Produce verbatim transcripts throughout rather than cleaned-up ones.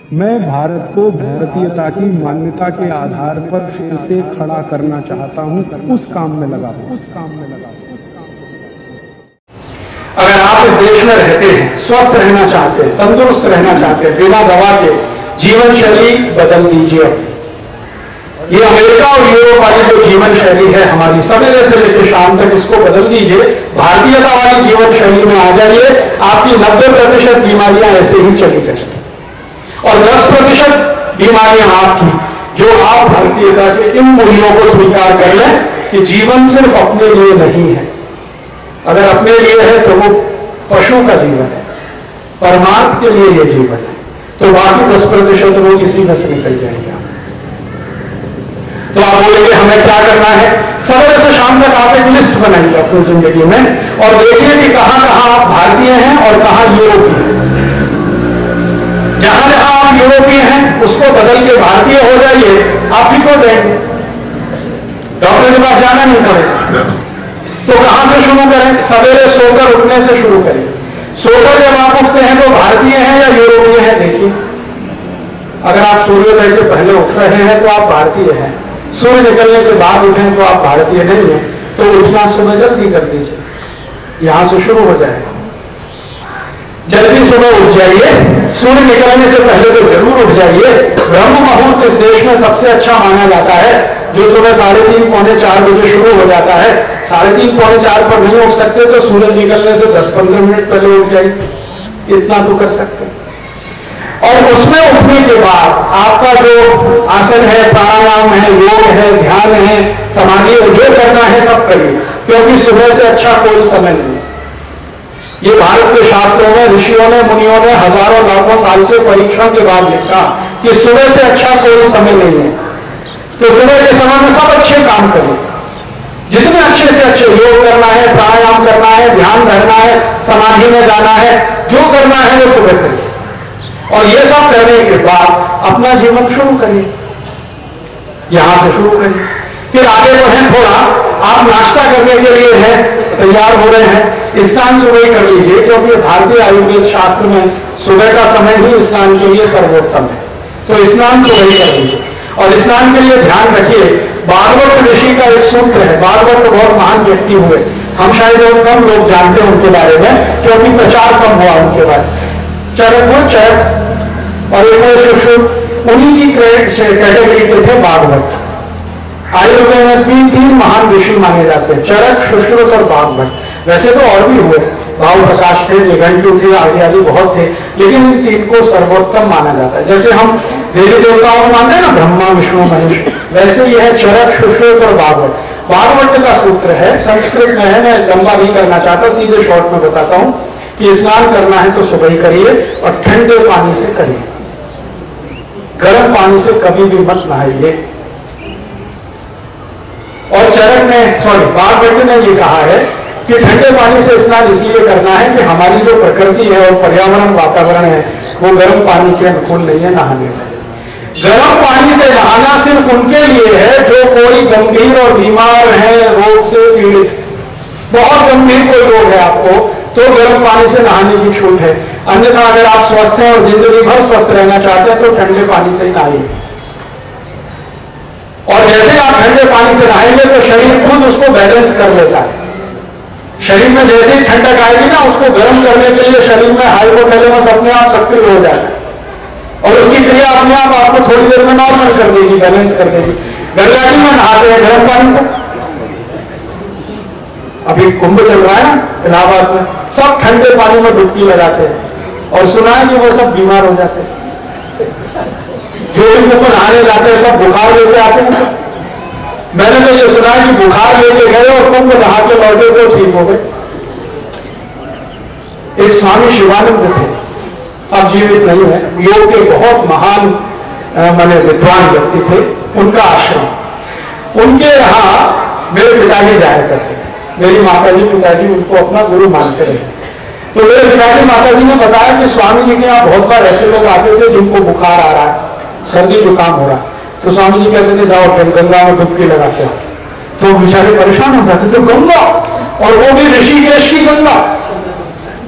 मैं भारत को भारतीयता की मान्यता के आधार पर फिर से खड़ा करना चाहता हूं, उस काम में लगा हूं उस काम में लगा हूं अगर आप इस देश में रहते हैं, स्वस्थ रहना चाहते हैं, तंदुरुस्त रहना चाहते हैं, बिना दवा के जीवन शैली बदल दीजिए। ये अमेरिका और यूरोप वाली जो जीवन शैली है हमारी, सवेरे से लेकर शाम तक, इसको बदल दीजिए। भारतीयता वाली जीवन शैली में आ जाइए। आपकी नब्बे प्रतिशत बीमारियां ऐसे ही चली जाएंगी और दस प्रतिशत बीमारियां आपकी, जो आप भारतीयता के इन मूल्यों को स्वीकार कर लें कि जीवन सिर्फ अपने लिए नहीं है। अगर अपने लिए है तो वो पशु का जीवन है, परमार्थ के लिए ये जीवन है, तो बाकी दस प्रतिशत लोग इसी में से निकल जाएंगे। तो आप बोलेंगे हमें क्या करना है? सवेरे से शाम तक आप एक लिस्ट बनाइए अपनी जिंदगी में और देखिए कि कहां कहां आप भारतीय हैं और कहां यूरोपीय हैं। जहां जहां आप यूरोपीय हैं उसको बदल के भारतीय हो जाइए, आप ठीक हो जाएंगे, डॉक्टर के पास जाना नहीं पड़ेगा। तो कहां से शुरू करें? सवेरे सोकर उठने से शुरू करें। सोकर जब आप उठते हैं तो भारतीय हैं या यूरोपीय हैं? देखिए, अगर आप सूर्योदय के पहले उठ रहे हैं तो आप भारतीय हैं, सूर्य निकलने के बाद उठें तो आप भारतीय नहीं हैं। तो उठना सुबह जल्दी कर दीजिए, यहां से शुरू हो जाएगा। जल्दी सुबह उठ जाइए, सूर्य निकलने से पहले तो जरूर उठ जाइए। ब्रह्म मुहूर्त इस देश में सबसे अच्छा माना जाता है, जो सुबह साढ़े तीन पौने चार बजे शुरू हो जाता है। साढ़े तीन पौने चार पर नहीं उठ सकते तो सूरज निकलने से दस पंद्रह मिनट पहले उठ जाइए, इतना तो कर सकते हैं। और उसमें उठने के बाद आपका जो आसन है, प्राणायाम है, योग है, ध्यान है, समाधि है, जो करना है सब करिए, क्योंकि सुबह से अच्छा कोई समय नहीं है। ये भारत के शास्त्रों में ऋषियों ने, मुनियों ने हजारों लाखों साल के परीक्षण के बाद लिखा कि सुबह से अच्छा कोई समय नहीं है। तो सुबह के समय में सब अच्छे काम करिए, जितने अच्छे से अच्छे, योग करना है, प्राणायाम करना है, ध्यान करना है, समाधि में जाना है, जो करना है वो सुबह करिए। और ये सब करने के बाद अपना जीवन शुरू करिए, यहां से शुरू करिए। फिर आगे बढ़े थोड़ा, आप नाश्ता करने के लिए हैं, तैयार हो रहे हैं, स्नान सुबह ही कर लीजिए, क्योंकि भारतीय आयुर्वेद शास्त्र में सुबह का समय ही स्नान के लिए सर्वोत्तम है। तो स्नान सुबह ही कर लीजिए। और स्नान के लिए ध्यान रखिए, भागवत ऋषि का एक सूत्र है, भागवत बहुत महान व्यक्ति हुए, हम शायद और कम लोग जानते हैं उनके बारे में, क्योंकि प्रचार कम हुआ उनके बारे। चरक वो चरक और एक उन्हीं की कैटेगरी के थे भागवत। आयुर्वेद में तीन तीन महान ऋषि माने जाते हैं, चरक, सुश्रुत और भागवत। वैसे तो और भी हुए, भाव प्रकाश थे, निघंटु थे, आदि आदि बहुत थे, लेकिन इन तीन को सर्वोत्तम माना जाता है। जैसे हम देवी देवताओं को मानते हैं ना, ब्रह्मा विष्णु महेश, वैसे यह है चरक, सुश्रुत और भागवत। भागवत का सूत्र है, संस्कृत में है, मैं लंबा नहीं करना चाहता, सीधे शॉर्ट में बताता हूं कि स्नान करना है तो सुबह ही करिए और ठंडे पानी से करिए, गर्म पानी से कभी भी मत नहाइए। और चरक ने, सॉरी भागवत ने ये कहा है कि ठंडे पानी से स्नान इसलिए करना है कि हमारी जो प्रकृति है और पर्यावरण वातावरण है वो गर्म पानी के अनुकूल नहीं है नहाने में। गर्म पानी से नहाना सिर्फ उनके लिए है जो कोई गंभीर और बीमार है, रोग से पीड़ित, बहुत गंभीर कोई रोग है आपको, तो गर्म पानी से नहाने की छूट है। अन्यथा अगर आप स्वस्थ हैं और जिंदगी भर स्वस्थ रहना चाहते हैं तो ठंडे पानी से ही नहाइए। और जैसे आप ठंडे पानी से नहाएंगे तो शरीर खुद उसको बैलेंस कर लेता है। शरीर में जैसे ही ठंडक आएगी ना, उसको गर्म करने के लिए शरीर में हाइपोथैलेमस अपने आप सक्रिय हो जाएगा और उसकी क्रिया अपने आप आपको थोड़ी देर में नॉर्मल कर देगी, बैलेंस कर देगी। गंगा जी में नहाते हैं गर्म पानी से, अभी कुंभ चल रहा है ना इलाहाबाद में, सब ठंडे पानी में डुबकी लगाते हैं और सुना है कि वो सब बीमार हो जाते हैं। जो इनको नहाने जाते हैं सब बुखार लेके आते हैं। मैंने तो ये सुना है कि बुखार लेके गए और कुंभ नहा के लौटे तो ठीक हो गए। एक स्वामी शिवानंद थे, अब जीवित नहीं है, योग के बहुत महान माने विद्वान व्यक्ति थे। उनका आश्रम, उनके यहाँ मेरे पिताजी जाया करते थे। मेरी माताजी पिताजी उनको अपना गुरु मानते रहे। तो मेरे पिताजी माताजी ने बताया कि स्वामी जी के यहाँ बहुत बार ऐसे लोग आते थे जिनको बुखार आ रहा है, सर्दी जुकाम हो रहा है, तो स्वामी जी कहते थे जाओ फिर गंगा में डुबकी लगाते हो। तो बेचारे परेशान हो जाते थे, गंगा, और वो भी ऋषिकेश की गंगा।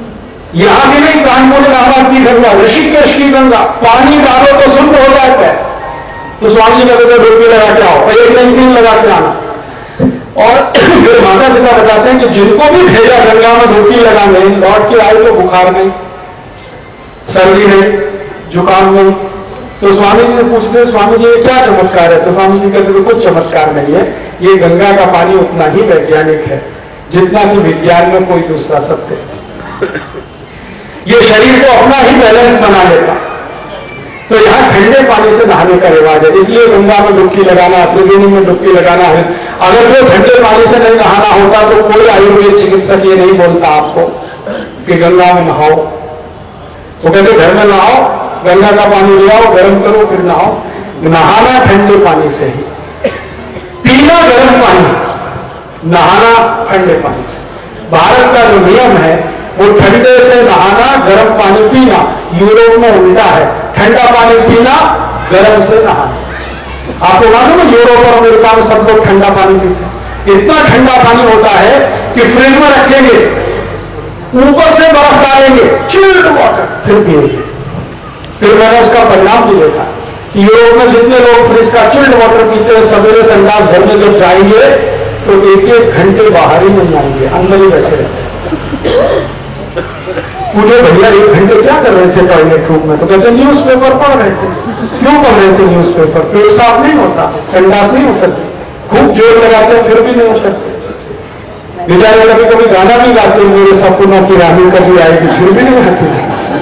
यहां भी नहीं, कानपुर इलाहाबाद की गंगा, ऋषिकेश की गंगा, पानी डालो तो शुद्ध हो जाता है। तो स्वामी जी कहते थे डुबकी लगा के आओ, एक दिन तीन लगा के आना। और फिर माता पिता बताते हैं कि जिनको भी भेजा गंगा में डुबकी लगाने, लौट के आए तो बुखार नहीं, सर्दी नहीं, जुकाम नहीं। तो स्वामी जी से पूछते हैं स्वामी जी ये क्या चमत्कार है? तो स्वामी जी कहते थे कुछ चमत्कार नहीं है, ये गंगा का पानी उतना ही वैज्ञानिक है जितना कि विज्ञान में कोई दूसरा सत्य है। ये शरीर को अपना ही बैलेंस बना लेता। तो यहां ठंडे पानी से नहाने का रिवाज है, इसलिए गंगा में डुबकी लगाना, त्रिवेणी में डुबकी लगाना है। अगर जो ठंडे पानी से नहीं नहाना होता तो कोई आयुर्वेद चिकित्सक ये नहीं बोलता आपको कि गंगा में नहाओ। वो कहते घर में नहाओ, गंगा का पानी ले आओ, गर्म करो, फिर नहाओ। नहाना ठंडे पानी से ही, पीना गर्म पानी, नहाना ठंडे पानी से। भारत का जो नियम है वो ठंडे से नहाना, गर्म पानी पीना। यूरोप में उल्टा है, ठंडा पानी पीना, गर्म से नहाना। आपको मालूम है यूरोप और अमेरिका में सब लोग ठंडा पानी पीते हैं। इतना ठंडा पानी होता है कि फ्रिज में रखेंगे, ऊपर से बर्फ डालेंगे, चिल्ड वाटर, फिर पिएंगे। फिर मैंने उसका परिणाम भी देखा कि यूरोप में जितने लोग फ्रिज का चिल्ड वाटर पीते हैं, सवेरे संडास घर में जब जाएंगे तो एक एक घंटे बाहर ही नहीं आएंगे, अंदर ही बैठे रहते। पूछो भैया एक घंटे क्या कर रहे थे टॉयलेट रूम में? तो कहते न्यूज़पेपर पढ़ रहे थे। क्यों पढ़ रहे थे न्यूज़पेपर? पेट साफ नहीं होता, संडास नहीं होता, खूब जोर लगाते हैं फिर भी नहीं हो सकते। बेचारे कभी कभी गाना भी गाते हैं, मेरे सपनों की रानी कभी आएगी, फिर भी नहीं आती।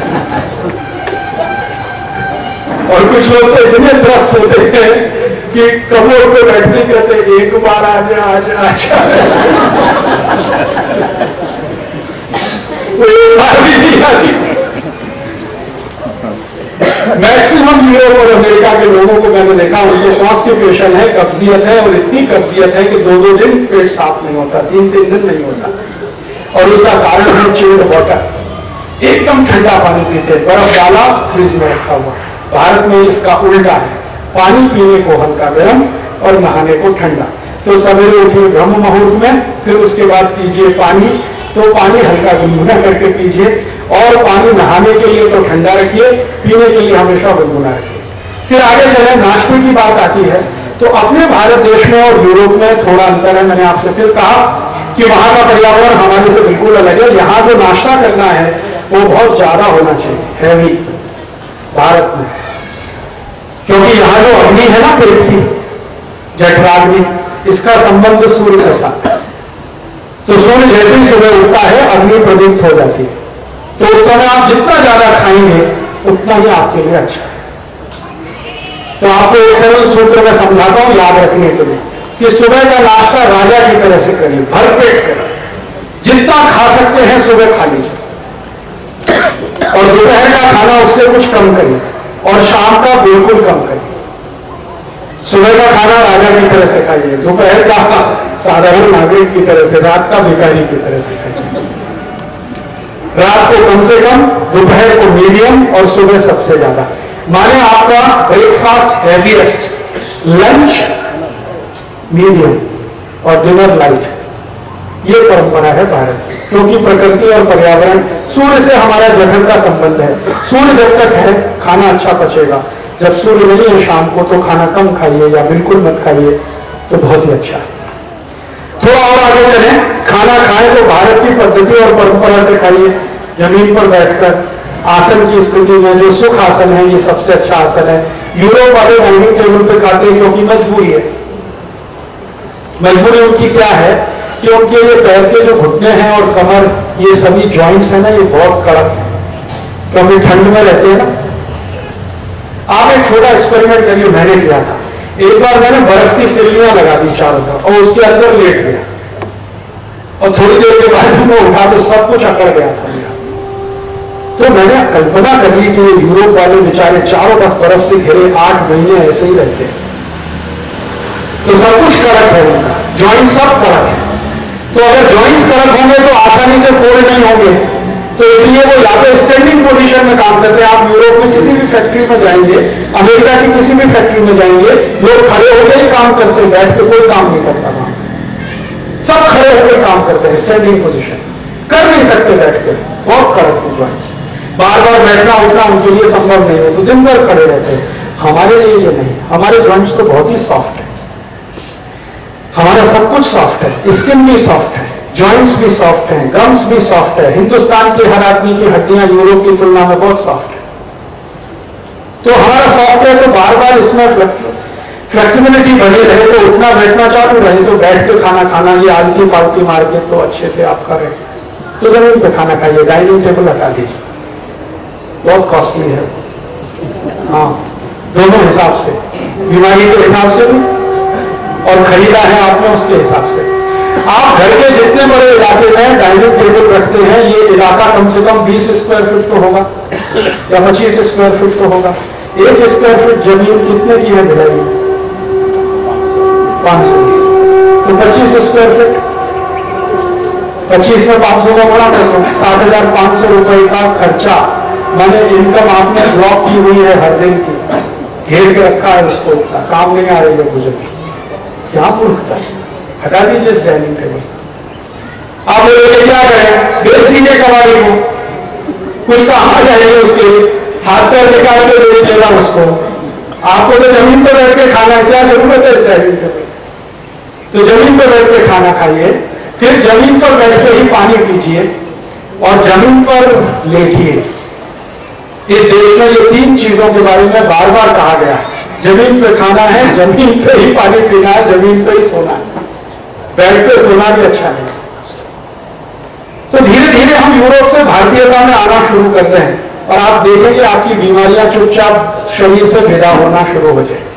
और कुछ लोग तो इतने त्रस्त होते हैं कि कमोड पे बैठते कहते एक बार आजा आजा आजा, वो एक बार भी नहीं आती। मैक्सिमम यूरोप और अमेरिका के लोगों को मैंने देखा, उनको कॉन्स्टिपेशन है, कब्जियत है, और इतनी कब्जियत है कि दो दो दिन पेट साफ नहीं होता, तीन तीन दिन नहीं होता। और उसका कारण है चिल्ड वाटर। एकदम ठंडा पानी पीते, बर्फ डाला, फ्रिज में रखा हुआ। भारत में इसका उल्टा है, पानी पीने को हल्का गर्म और नहाने को ठंडा। तो सवेरे उठिए ब्रह्म मुहूर्त में, फिर उसके बाद पीजिए पानी, तो पानी हल्का गुनगुना करके पीजिए। और पानी नहाने के लिए तो ठंडा रखिए, पीने के लिए हमेशा गुनगुना रखिए। फिर आगे चले, नाश्ते की बात आती है तो अपने भारत देश में और यूरोप में थोड़ा अंतर है। मैंने आपसे फिर कहा कि वहां का पर्यावरण हमारे से बिल्कुल अलग है। यहाँ जो नाश्ता करना है वो बहुत ज्यादा होना चाहिए, हैवी, भारत में। क्योंकि यहां जो अग्नि है ना पेट की, जठराग्नि, इसका संबंध सूर्य के साथ है। तो सूर्य जैसे ही सुबह उठता है अग्नि प्रदीप्त हो जाती है, तो उस समय आप जितना ज्यादा खाएंगे उतना ही आपके लिए अच्छा है। तो आपको एक सरल सूत्र में समझाता हूं याद रखने के लिए कि सुबह का नाश्ता राजा की तरह से करिए, भरपेट करें, जितना खा सकते हैं सुबह खा लीजिए, और दोपहर का खाना उससे कुछ कम करिए, और शाम का बिल्कुल कम करिए। सुबह का खाना राजा की तरह से खाइए, दोपहर का साधारण नागरिक की तरह से, रात का भिखारी की तरह से खाइए। रात को कम से कम, दोपहर को मीडियम, और सुबह सबसे ज्यादा। माने आपका ब्रेकफास्ट हैवीएस्ट, लंच मीडियम और डिनर लाइट। ये परंपरा है भारत की, क्योंकि प्रकृति और पर्यावरण, सूर्य से हमारा जठर का संबंध है। सूर्य जब तक है खाना अच्छा पचेगा, जब सूर्य नहीं है शाम को तो खाना कम खाइए या बिल्कुल मत खाइए, तो बहुत ही अच्छा है। थोड़ा और आगे चलें, खाना खाएं तो भारत की पद्धति और परंपरा से खाइए, जमीन पर बैठकर आसन की स्थिति में। जो सुख आसन है ये सबसे अच्छा आसन है। यूरोप वाले डाइनिंग टेबल पे खाते हैं क्योंकि मजबूरी है। मजबूरी उनकी क्या है कि उनके ये पैर के जो घुटने हैं और कमर, ये सभी जॉइंट्स है ना, ये बहुत कड़क है, क्योंकि ठंड में रहते हैं ना। आप एक छोटा एक्सपेरिमेंट करिए, मैंने किया था। एक बार मैंने बर्फ की सिल्लियां लगा दी चारों तरफ और उसके अंदर लेट गया, और थोड़ी देर के बाद जब मैं उठा तो सब कुछ अकड़ गया था मेरा। तो मैंने कल्पना कर ली कि यूरोप वाले बेचारे चारों तरफ बर्फ से घिरे आठ महीने ऐसे ही रहते हैं, तो सब कुछ कड़क है उनका, जॉइंट सब कड़क है। तो अगर जॉइंट्स कड़क होंगे तो आसानी से फोल्ड नहीं होंगे, तो इसलिए वो या तो स्टैंडिंग पोजीशन में काम करते हैं। आप यूरोप में किसी भी फैक्ट्री में जाएंगे, अमेरिका की किसी भी फैक्ट्री में जाएंगे, लोग खड़े होकर ही काम करते हैं, बैठ के कोई काम नहीं करता वहां। सब खड़े होकर काम करते हैं, स्टैंडिंग पोजीशन कर नहीं सकते बैठ के। बहुत कड़क है ज्वाइंट्स, बार बार बैठना उठना उनके लिए संभव नहीं है, तो दिन भर खड़े रहते हैं। हमारे लिए ये नहीं, हमारे ज्वाइंट्स तो बहुत ही सॉफ्ट है, हमारा सब कुछ सॉफ्ट है, स्किन भी सॉफ्ट है, जॉइंट्स भी सॉफ्ट हैं, गम्स भी सॉफ्ट है। हिंदुस्तान के हर आदमी की हड्डियां यूरोप की तुलना में बहुत सॉफ्ट है, तो हमारा सॉफ्ट है, तो बार बार इसमें फ्लेक्सिबिलिटी बनी रहे, तो उठना बैठना चालू रहे, तो बैठ के खाना खाना, ये आलती पालती मार के तो अच्छे से आप करें, तो जमीन पे खाना खाइए, डाइनिंग टेबल हटा दीजिए, बहुत कॉस्टली है। हाँ, दोनों हिसाब से, बीमारी के हिसाब से भी और खरीदा है आपने उसके हिसाब से। आप घर के जितने बड़े इलाके में डाइनिंग टेबल रखते हैं, ये इलाका कम से कम बीस स्क्वायर फीट तो होगा या पच्चीस स्क्वायर फीट तो होगा। एक स्क्वायर फीट जमीन कितने की है भिलाई? पांच सौ। तो पच्चीस स्क्वायर फीट, पच्चीस में पांच सौ का बड़ा कर लो, सात हजार पांच सौ रुपए का खर्चा, माने इनकम आपने ब्लॉक की हुई है हर दिन की, घेर के रखा है उसको, काम नहीं आ रही है गुजर, क्या मूर्खता है, हटा दीजिए इस डाइनिंग टेबल। आप लोग क्या करें, बेच दीजिए कबाड़ी को, कुछ काम आ जाएगी उसके, हाथ पैर निकाल के बेच लेगा उसको। आपको तो जमीन पर बैठ के खाना है, क्या जरूरत है इस डाइनिंग टेबल? तो जमीन पर बैठ के खाना खाइए, फिर जमीन पर बैठ के ही पानी पीजिए और जमीन पर लेटिए। इस देश में ये तीन चीजों के बारे में बार बार कहा गया है, जमीन पे खाना है, जमीन पे ही पानी पीना है, जमीन पे ही सोना है, बैठ पे सोना भी अच्छा नहीं। तो धीरे धीरे हम यूरोप से भारतीयता में आना शुरू करते हैं और आप देखेंगे आपकी बीमारियां चुपचाप शरीर से विदा होना शुरू हो जाएगी।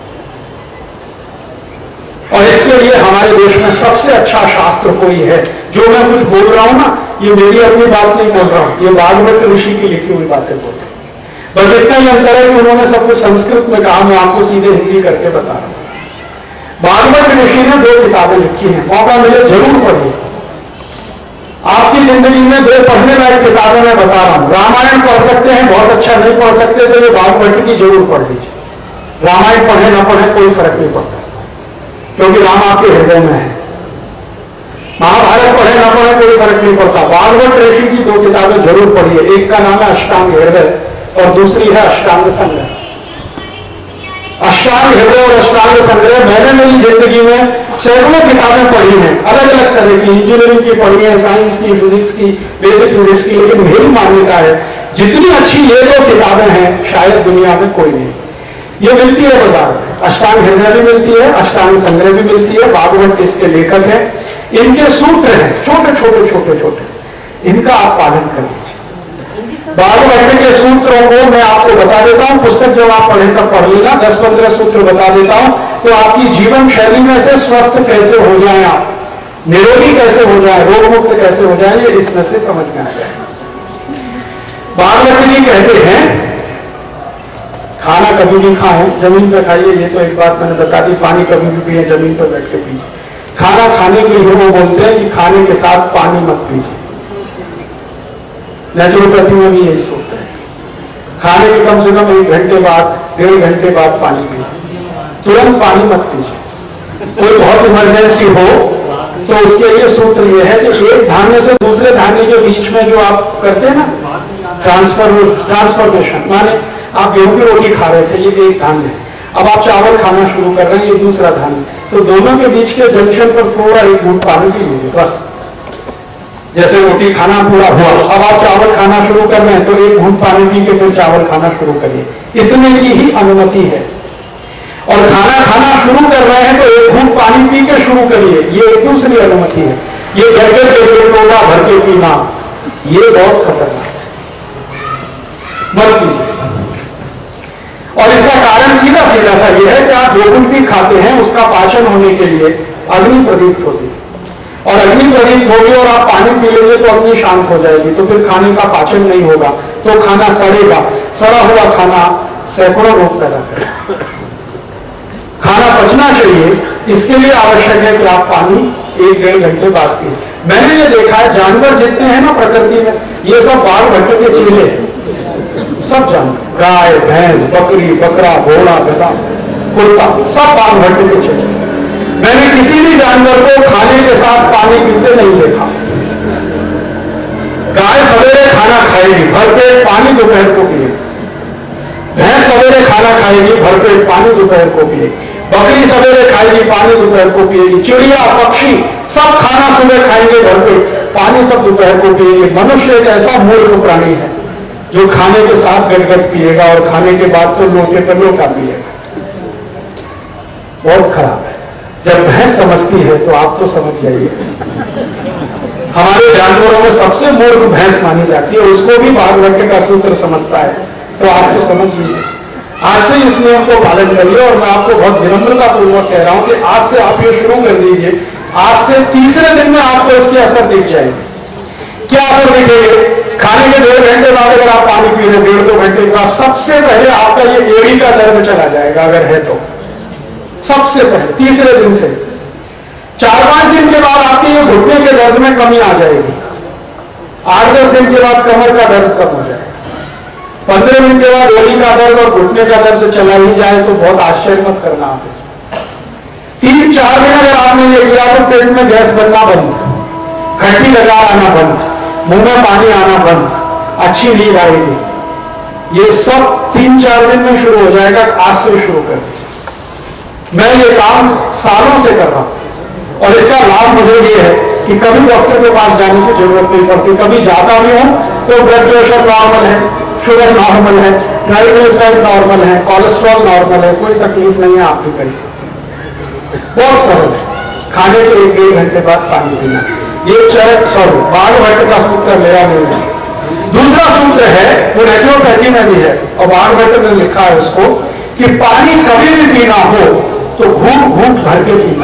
और इसके लिए हमारे देश में सबसे अच्छा शास्त्र कोई है, जो मैं कुछ बोल रहा हूं ना, ये मेरी अपनी बात नहीं बोल रहा हूं, ये भागवत ऋषि की लिखी हुई बातें बोल रहे हैं। बस इतना ही अंतर है कि उन्होंने सब कुछ संस्कृत में कहा, मैं आपको सीधे हिंदी करके बता रहा हूं। भागवत ऋषि ने दो किताबें लिखी हैं, मौका मिले जरूर पढ़िए। आपकी जिंदगी में दो पढ़ने लायक किताबें मैं बता रहा हूं। रामायण पढ़ सकते हैं, बहुत अच्छा नहीं पढ़ सकते तो ये भागवत की जरूर पढ़ लीजिए। रामायण पढ़े ना पढ़े कोई फर्क नहीं पड़ता, क्योंकि राम आपके हृदय में है। महाभारत पढ़े ना पढ़े कोई फर्क नहीं पड़ता। भागवत ऋषि की दो किताबें जरूर पढ़िए, एक का नाम है अष्टांग हृदय और दूसरी है अष्टांग संग्रह। अष्टांग हृदय और अष्टांग संग्रह मैंने मेरी जिंदगी में सैकड़ों किताबें पढ़ी हैं, अलग अलग तरह की, इंजीनियरिंग की पढ़ी है, साइंस की, फिजिक्स की, बेसिक फिजिक्स की, लेकिन मेरी मान्यता है जितनी अच्छी ये दो किताबें हैं शायद दुनिया में कोई नहीं। ये मिलती है बाजार में, अष्टांग हृदय भी मिलती है, अष्टांग संग्रह भी मिलती है, भागवत इसके लेखक हैं, इनके सूत्र हैं छोटे छोटे छोटे छोटे, इनका आप पालन कर लीजिए। भागवत के सूत्रों को मैं आपको बता देता हूं, पुस्तक जब आप पढ़े तब पढ़ लेना, दस पंद्रह सूत्र बता देता हूं, तो आपकी जीवन शैली में से स्वस्थ कैसे हो जाए, आप निरोगी कैसे हो जाए, रोग मुक्त कैसे हो जाए, ये इसमें से समझ में आ जाए। भागवत जी कहते हैं खाना कभी भी खाएं, जमीन पर खाइए, ये तो एक बात मैंने बता दी, पानी कभी भी पिए, जमीन पर बैठ के पीजिए। खाना खाने के लिए वो बोलते हैं कि खाने के साथ पानी मत पीजिए, नेचुरोपैथी में भी यही सोचते हैं, खाने के कम से कम एक घंटे बाद, डेढ़ घंटे बाद पानी पीजिए, तुरंत पानी मत पीजिए। कोई बहुत इमरजेंसी हो तो उसके लिए सूत्र यह है कि एक धान्य से दूसरे धान्य के बीच में जो आप करते हैं ना ट्रांसफर ट्रांसफॉर्मेशन, माने आप गेहूं की रोटी खा रहे थे, ये एक धान्य है, अब आप चावल खाना शुरू कर रहे हैं, ये दूसरा धान्य, तो दोनों के बीच के जंक्शन पर थोड़ा एक घूंट पानी पी लीजिए बस। जैसे रोटी खाना पूरा हुआ, अब आप चावल खाना शुरू कर रहे हैं तो एक घूंट पानी पी के फिर चावल खाना शुरू करिए, इतने की ही अनुमति है। और खाना खाना शुरू कर रहे हैं तो एक घूंट पानी पी के शुरू करिए, ये एक दूसरी अनुमति है। ये गड़गड़ के लोटा भर के पीना ये बहुत खतरनाक है, मत कीजिए। और इसका कारण सीधा सीधा सा ये है कि आप जो कुछ भी खाते हैं उसका पाचन होने के लिए अग्नि प्रदीप्त होती है, और अग्नि प्रदीप्त होगी और आप पानी पी लेंगे तो अग्नि शांत हो जाएगी, तो फिर खाने का पाचन नहीं होगा, तो खाना सड़ेगा, सड़ा हुआ खाना सैकड़ों रोग पैदा करेगा। खाना पचना चाहिए, इसके लिए आवश्यक है कि आप पानी एक डेढ़ घंटे बाद पिए। मैंने ये देखा है जानवर जितने हैं ना प्रकृति में, ये सब बाघ भट्टे के चेले हैं, सब जानवर, गाय भैंस बकरी बकरा घोड़ा गधा कुत्ता सब बाघ भट्टे के चेले। मैंने किसी भी जानवर को खाने के साथ पानी पीते नहीं देखा। गाय सवेरे खाना खाएगी, भरपेट पानी दोपहर को पिएगी। भैंस सवेरे खाना खाएगी, भरपेट पानी दोपहर को पिएगी। बकरी सवेरे खाएगी, पानी दोपहर को पिएगी। चिड़िया, पक्षी सब खाना सुबह खाएंगे, भरपेट पानी सब दोपहर को पिएंगे। मनुष्य एक ऐसा मूर्ख प्राणी है जो खाने के साथ गटगट पिएगा और खाने के बाद तो लोटे पर लोटा पिएगा। बहुत खराब है। जब भैंस समझती है तो आप तो समझ जाइए। हमारे जानवरों में सबसे मूर्ख भैंस मानी जाती है, उसको भी भागवत का सूत्र समझता है, तो आप तो समझ लीजिए। आज से इस नियम को पालन करिए और मैं आपको बहुत विनम्रता पूर्वक कह रहा हूं कि आज से आप ये शुरू कर दीजिए। आज से तीसरे दिन में आपको इसके असर दिख जाएंगे। क्या असर दिखेंगे? खाने के डेढ़ घंटे बाद अगर आप पानी पी रहे डेढ़ दो घंटे के बाद, सबसे पहले आपका ये एड़ी का दर्द चला जाएगा, अगर है तो सबसे पहले तीसरे दिन से। चार पांच दिन के बाद आपके ये घुटने के दर्द में कमी आ जाएगी। आठ दस दिन के बाद कमर का दर्द कम हो जाएगा। पंद्रह दिन के बाद एड़ी का दर्द और घुटने का दर्द चला ही जाए तो बहुत आश्चर्य मत करना आप इसमें। तीन चार दिन अगर आपने ये किया तो पेट में गैस बनना बंद, खट्टी लगा आना बंद, मुंह में पानी आना बंद, अच्छी नींद आएगी। ये सब तीन चार दिन में शुरू हो जाएगा। आज से शुरू कर दीजिए। मैं ये काम सालों से कर रहा हूं और इसका लाभ मुझे ये है कि कभी डॉक्टर के पास जाने की जरूरत नहीं पड़ती। कभी जाता भी हूं तो ब्लड प्रेशर नॉर्मल है, शुगर नॉर्मल है, ट्राइग्लिसराइड नॉर्मल है, कोलेस्ट्रॉल नॉर्मल है, कोई तकलीफ नहीं है। आप भी कर सकते। बहुत सरल है। खाने के एक डेढ़ घंटे बाद पानी पीना, ये चरक सॉरी बाघभट्ट का सूत्र मेरा नहीं है। दूसरा सूत्र है वो नेचुरोपैथी में भी है और बाघभट्ट ने लिखा है उसको कि पानी कभी भी पीना हो तो घूट घूट भर के पीना,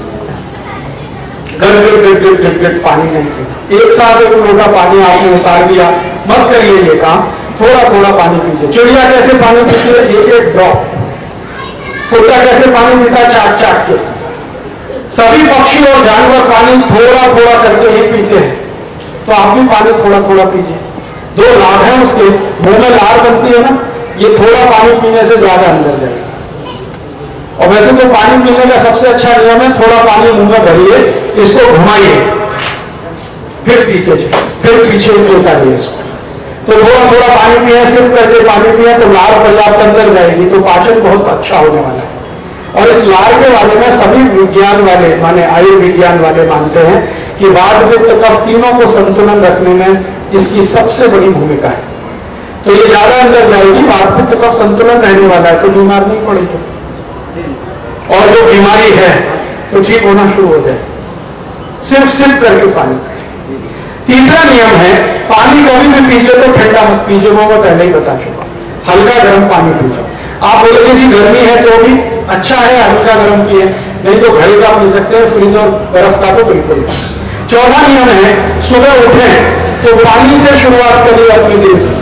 गट गट गट गट गट पानी नहीं पीना। एक साथ एक लोटा पानी आपने उतार दिया, मत करिए ये काम। थोड़ा थोड़ा पानी पीजिए। चिड़िया कैसे पानी पीती है? एक एक ड्रॉप। कुत्ता कैसे पानी पीता है? चाट चाट के। सभी पक्षी और जानवर पानी थोड़ा थोड़ा करके ही पीते हैं, तो आप भी पानी थोड़ा थोड़ा पीजिए। दो लाभ है उसके, मुंह में लार बनती है ना, ये थोड़ा पानी पीने से ज्यादा अंदर जाएगा। और वैसे तो पानी पीने का सबसे अच्छा नियम है, थोड़ा पानी मुंह में भरिए, इसको घुमाइए, फिर पीके जाए, फिर पीछे उतारिए इसको। तो थोड़ा थोड़ा पानी पिए, सिर्फ करके पानी पिए तो लार पर्याप्त अंदर जाएगी, तो पाचन बहुत अच्छा होने वाला है। और इस लार के बारे में सभी विज्ञान वाले माने आयुर्विज्ञान वाले मानते हैं कि वात पित्त कफ तीनों को संतुलन रखने में इसकी सबसे बड़ी भूमिका है। तो ये ज्यादा अंदर जाएगी, वात पित्त कफ संतुलन रहने वाला है तो बीमार नहीं पड़ेगी, और जो बीमारी है तो ठीक होना शुरू हो जाए। सिर्फ सिर्फ करके पानी। तीसरा नियम है, पानी कभी भी पीजिए तो ठंडा मत पीजिए, वो मैं पहले ही बता चुका। हल्का गर्म पानी पीजिए। आप बोलेंगे जी गर्मी है तो भी अच्छा है हल्का गर्म पिए, नहीं तो घड़ी का पी सकते हैं, फ्रीज और बर्फ का तो बिल्कुल। चौथा नियम है, सुबह उठे तो पानी से शुरुआत करिए अपने दिन की।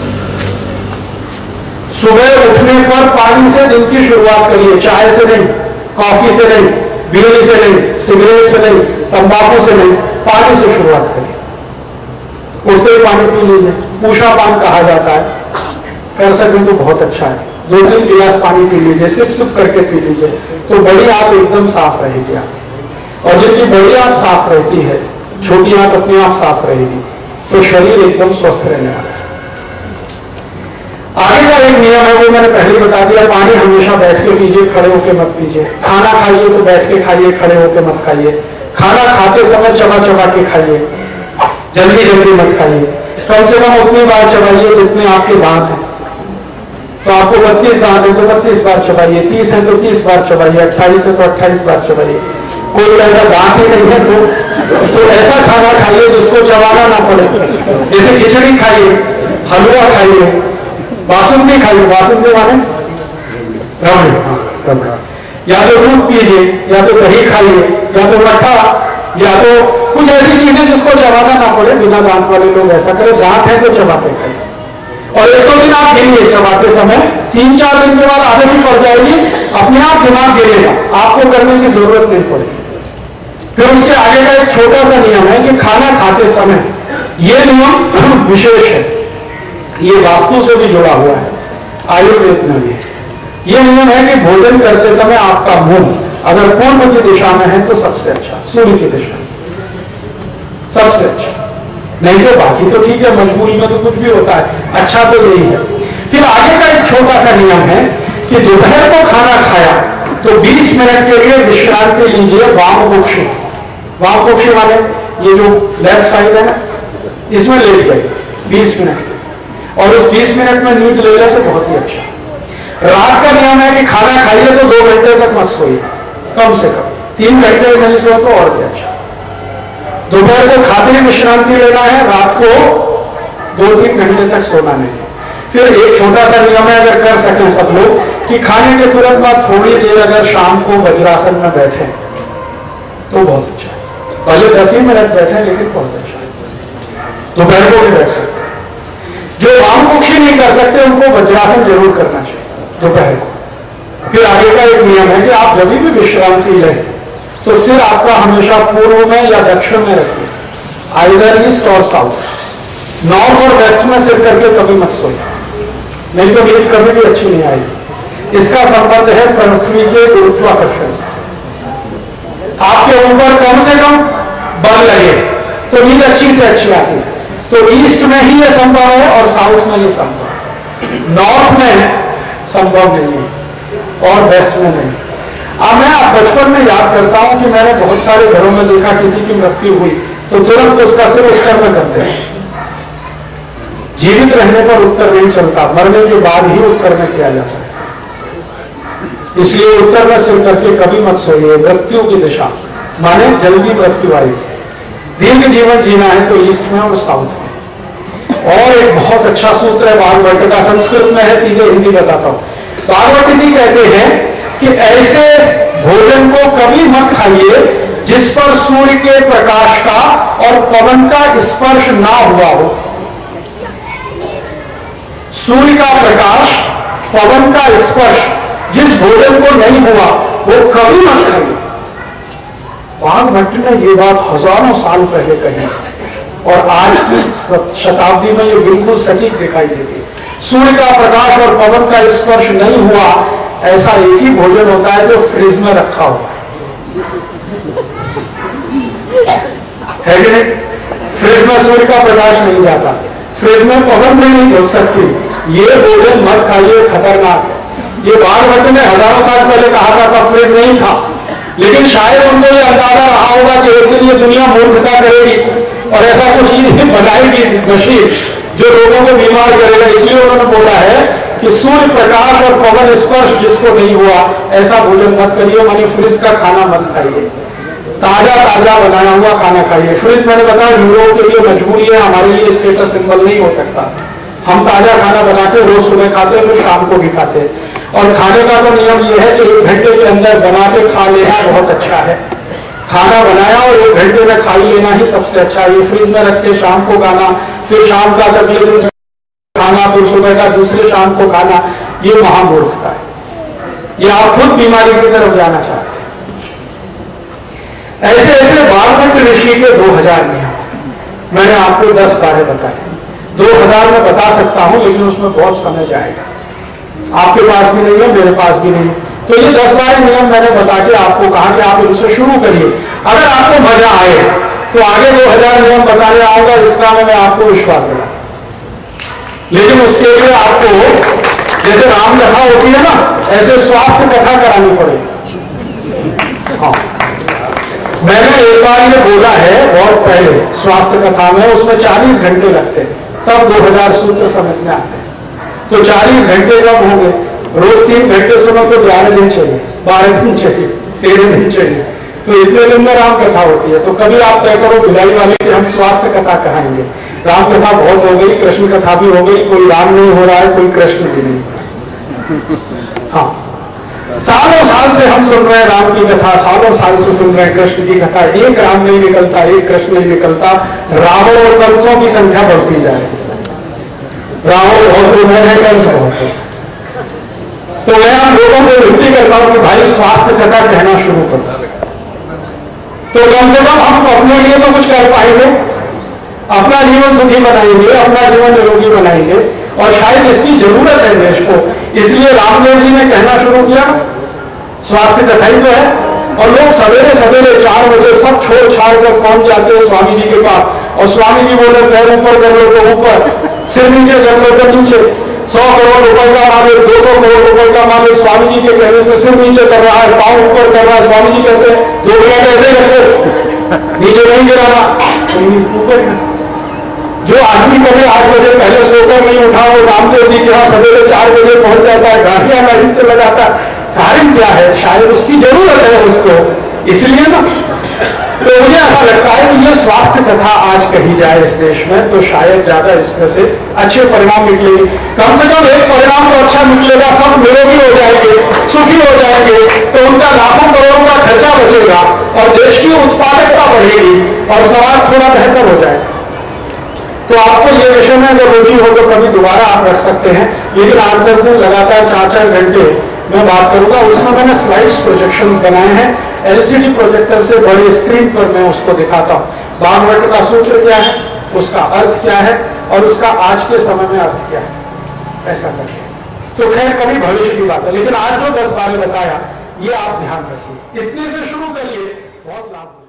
सुबह उठने पर पानी से दिन की शुरुआत करिए, चाय से नहीं, कॉफी से नहीं, बीड़ी से नहीं, सिगरेट से नहीं, तंबाकू से नहीं, पानी से शुरुआत करिए। उठते ही पानी पी लीजिए, ऊषा पान कहा जाता है, कर सकें तो बहुत अच्छा है। दो तीन गिलास पानी पी लीजिए, सिप सिप करके पी लीजिए, तो बड़ी आंत एकदम साफ रहेगी आपकी। और जिनकी बड़ी आंत साफ रहती है, छोटी आंत अपने आप साफ रहेगी, तो शरीर एकदम स्वस्थ रहने वाला है। आगे का एक नियम है वो मैंने पहले बता दिया, पानी हमेशा बैठ के पीजिए, खड़े होकर मत पीजिए। खाना खाइए तो बैठ के खाइए, खड़े होकर मत खाइए। खाना खाते समय चबा चबा के खाइए, जल्दी जल्दी मत खाइए। कम से कम उतनी बार चबाइए जितने आपके दांत हैं। तो आपको बत्तीस दांत है तो बत्तीस बार चबाइए, तीस है तो तीस बार चबाइए, अट्ठाईस है तो अट्ठाईस बार चबाइए। कोई कहता दांत ही नहीं है तो, तो ऐसा खाना खाइए जिसको चबाना ना पड़े। जैसे खिचड़ी खाइए, हलवा खाइए, बासुंदी खाइए, बासुंदी माने रबड़ी, हाँ रबड़ा। या तो दूध पीजिए, या तो दही खाइए, या तो मट्ठा, या तो कुछ ऐसी चीजें जिसको चबाना ना पड़े। बिना दांत वाले लोग ऐसा करें, दांत है तो चबाते खाइए। और एक दो दिन आप गिरिए चबाते समय, तीन चार दिन के बाद आदत सी पड़ जाएगी, अपने आप दिमाग गिरेगा, आपको करने की जरूरत नहीं पड़ेगी। फिर उसके आगे का एक छोटा सा नियम है कि खाना खाते समय, यह नियम विशेष है, ये वास्तु से भी जुड़ा हुआ है, आयुर्वेद में भी। यह नियम है कि भोजन करते समय आपका मुंह अगर पूर्व की दिशा में है तो सबसे अच्छा, सूर्य की दिशा सबसे अच्छा। नहीं तो बाकी तो ठीक है, मजबूरी में तो कुछ भी होता है, अच्छा तो यही है। फिर आगे का एक छोटा सा नियम है कि दोपहर को खाना खाया तो बीस मिनट के लिए विश्रांति लीजिए, वामकुक्षी। वामकुक्षी वाले ये जो लेफ्ट साइड है ना, इसमें लेट जाइए बीस मिनट, और उस बीस मिनट में नींद ले ले तो बहुत ही अच्छा। रात का नियम है कि खाना खाइए तो दो घंटे तक मत सोइए, कम से कम तीन घंटे नहीं सो तो और भी अच्छा। दोपहर को खाते ही विश्रांति लेना है, रात को दो तीन घंटे तक सोना नहीं। फिर एक छोटा सा नियम है, अगर कर सकें सब लोग, कि खाने के तुरंत बाद थोड़ी देर अगर शाम को वज्रासन में बैठे तो बहुत अच्छा है। पहले दस ही मिनट बैठे लेकिन बहुत अच्छा है। दोपहर को भी बैठ सकते हैं। जो वामकुक्षी नहीं कर सकते उनको वज्रासन जरूर करना चाहिए दोपहर को। फिर आगे का एक नियम है कि आप जब भी विश्रांति लें तो सिर आपका हमेशा पूर्व में या दक्षिण में रखिए, आइदर ईस्ट और साउथ। नॉर्थ और वेस्ट में सिर करके कभी मत सोइए, नहीं तो नींद कभी भी अच्छी नहीं आएगी। इसका संबंध है पृथ्वी के गुरुत्वाकर्षण से। आपके ऊपर कम से कम बल लगे तो नींद अच्छी से अच्छी आती है। तो ईस्ट में ही यह संभव है और साउथ में यह संभव है, नॉर्थ में संभव नहीं है और वेस्ट में नहीं। अब मैं आप बचपन में याद करता हूं कि मैंने बहुत सारे घरों में देखा किसी की मृत्यु हुई तो तुरंत उसका सिर उत्तर में करते हैं। जीवित रहने पर उत्तर नहीं चलता, मरने के बाद ही उत्तर में किया जाता है। इसलिए उत्तर में सिर करके कभी मत सोइए। मृत्यु की दिशा माने जल्दी मृत्यु आएगी। दीर्घ जीवन जीना है तो ईस्ट में और साउथ में। और एक बहुत अच्छा सूत्र है भागवत का, संस्कृत में है, सीधे हिंदी बताता हूं। भागवत जी कहते हैं कि ऐसे भोजन को कभी मत खाइए जिस पर सूर्य के प्रकाश का और पवन का स्पर्श ना हुआ हो। सूर्य का प्रकाश, पवन का स्पर्श जिस भोजन को नहीं हुआ वो कभी मत खाइए। भागवत ने ये बात हजारों साल पहले कही और आज की शताब्दी में ये बिल्कुल सटीक दिखाई देती है। सूर्य का प्रकाश और पवन का स्पर्श नहीं हुआ ऐसा एक ही भोजन होता है जो फ्रिज में रखा हुआ है कि नहीं? फ्रिज में सूर्य का प्रकाश नहीं जाता, फ्रिज में पवन भी नहीं घुस सकती। ये भोजन मत खाइए, खतरनाक है। ये भागवत ने हजारों साल पहले कहा था, था फ्रिज नहीं था, लेकिन शायद उनको ये अंदाजा रहा होगा कि एक दिन ये दुनिया मूर्खता करेगी और ऐसा कुछ ही बनाएगी मशीन जो लोगों को बीमार करेगा। इसलिए उन्होंने बोला है कि सूर्य प्रकाश और पवन स्पर्श जिसको नहीं हुआ ऐसा भोजन मत करिए, मानी फ्रिज का खाना मत खाइए, ताजा ताजा बनाया हुआ खाना खाइए। फ्रिज मैंने बताया लोगों के लिए मजबूरी है, हमारे लिए स्टेटस सिंबल नहीं हो सकता। हम ताजा खाना बना के रोज सुबह खाते हैं, फिर शाम को भी खाते हैं। और खाने का तो नियम यह है कि एक घंटे के अंदर बना के खा लेना बहुत अच्छा है। खाना बनाया और एक घंटे में खा लेना ही सबसे अच्छा है। ये फ्रिज में रख के शाम को खाना, फिर शाम का अगले दिन खाना, फिर सुबह का दूसरे शाम को खाना, ये महामूर्खता है। ये आप खुद बीमारी की तरफ जाना चाहते हैं। ऐसे ऐसे भागवत ऋषि के दो हजार नियम मैंने आपको दस बारे बताए। दो हजार में बता सकता हूं लेकिन उसमें बहुत समय जाएगा, आपके पास भी नहीं है, मेरे पास भी नहीं। तो ये दस बारह नियम मैंने बता के आपको कहा कि आप इनसे शुरू करिए। अगर आपको मजा आए तो आगे दो हजार नियम बताने आऊंगा, इसका मैं आपको विश्वास दिला। लेकिन उसके लिए आपको जैसे राम कथा होती है ना, ऐसे स्वास्थ्य कथा करानी पड़ेगी। हाँ, मैंने एक बार ये बोला है बहुत पहले स्वास्थ्य कथा में, उसमें चालीस घंटे लगते तब दो हजार सूत्र समझ में आते हैं। तो चालीस घंटे कब होंगे? रोज तीन घंटे सुनो तो ग्यारह दिन चाहिए, बारह दिन चाहिए, तेरह दिन चाहिए। तो इतने दिन में राम कथा होती है। तो कभी आप तय करो भिलाई वाले कि हम स्वास्थ्य कथा कहाएंगे। राम कथा बहुत हो गई, कृष्ण कथा भी हो गई, कोई राम नहीं हो रहा है, कोई कृष्ण भी नहीं हो रहा। हाँ, सालों साल से हम सुन रहे हैं राम की कथा, सालों साल से सुन रहे हैं कृष्ण की कथा। एक राम नहीं निकलता, एक कृष्ण नहीं निकलता, रावण और कंसों की संख्या बढ़ती जा रही है। रावण बहुत लोग हैं, कंस बहुत है। तो मैं आप लोगों से विनती करता हूं कि भाई स्वास्थ्य कथा कहना शुरू करो, तो कम से कम हम अपने लिए तो कुछ कर पाएंगे, अपना जीवन सुखी बनाएंगे, अपना जीवन निरोगी बनाएंगे। और शायद इसकी जरूरत है देश को, इसलिए रामदेव जी ने कहना शुरू किया स्वास्थ्य कथा ही तो है। और लोग सवेरे सवेरे चार बजे सब छोड़ छाड़ कर पहुंच जाते हैं स्वामी जी के पास, और स्वामी जी बोले पैर ऊपर कर लो तो ऊपर, सिर नीचे कर लो तो नीचे। सौ करोड़ रुपए का मालिक, दो सौ करोड़ रुपए का मालिक स्वामी जी के कहने पे सिर नीचे कर रहा है, पांव ऊपर कर रहा है। स्वामी जी कहते हैं दो मिनट ऐसे करते, नीचे नहीं गिराना, ऊपर। जो आदमी कभी आठ बजे पहले सोकर नहीं उठा, वो रामदेव जी के यहाँ सवेरे चार बजे पहुंच जाता है, गाड़ियां लाइन से लगाता है। कारण क्या है? शायद उसकी जरूरत है उसको, इसलिए ना। तो मुझे ऐसा लगता है कि ये स्वास्थ्य कथा आज कही जाए इस देश में तो शायद ज्यादा इसमें से अच्छे परिणाम निकलेंगे। कम से कम एक परिणाम तो अच्छा निकलेगा, सब निरोगी हो जाएंगे, सुखी हो जाएंगे, तो उनका लाखों करोड़ों का खर्चा बचेगा और देश की उत्पादकता बढ़ेगी और समाज थोड़ा बेहतर हो जाएगा। तो आपको ये विषय में अगर रुचि हो तो कभी दोबारा आप रख सकते हैं, लेकिन आठ दस दिन लगातार चार चार घंटे मैं बात करूंगा। उसमें मैंने स्लाइड्स प्रोजेक्शंस बनाए हैं, एलसीडी प्रोजेक्टर से बड़े स्क्रीन पर मैं उसको दिखाता हूं। भागवत का सूत्र क्या है, उसका अर्थ क्या है और उसका आज के समय में अर्थ क्या है, ऐसा करके। तो खैर कभी भविष्य की बात है, लेकिन आज जो दस बारे बताया ये आप ध्यान रखिए, इतने से शुरू करिए, बहुत लाभ।